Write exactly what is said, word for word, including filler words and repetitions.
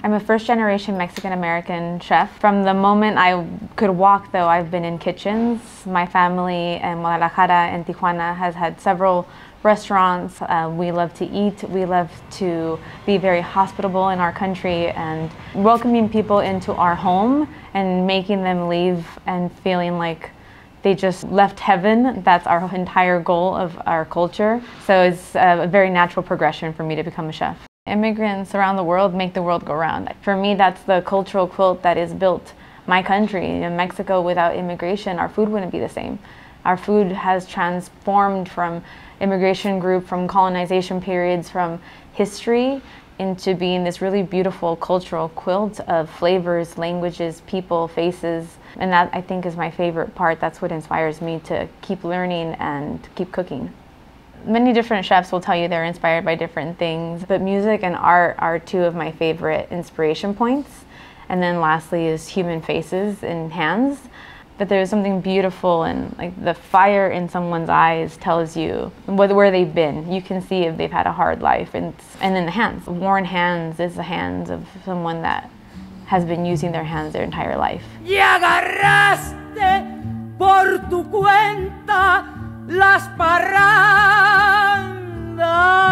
I'm a first-generation Mexican-American chef. From the moment I could walk, though, I've been in kitchens. My family in Guadalajara and Tijuana has had several restaurants. Uh, we love to eat. We love to be very hospitable in our country and welcoming people into our home and making them leave and feeling like they just left heaven. That's our entire goal of our culture. So it's a very natural progression for me to become a chef. Immigrants around the world make the world go round. For me, that's the cultural quilt that is built my country. In Mexico, without immigration, our food wouldn't be the same. Our food has transformed from immigration group, from colonization periods, from history, into being this really beautiful cultural quilt of flavors, languages, people, faces. And that, I think, is my favorite part. That's what inspires me to keep learning and keep cooking. Many different chefs will tell you they're inspired by different things, but music and art are two of my favorite inspiration points. And then lastly is human faces and hands. But there's something beautiful, and like the fire in someone's eyes tells you whether, where they've been. You can see if they've had a hard life. And, and then the hands. Worn hands is the hands of someone that has been using their hands their entire life. Y agarraste por tu cuenta las parrandas.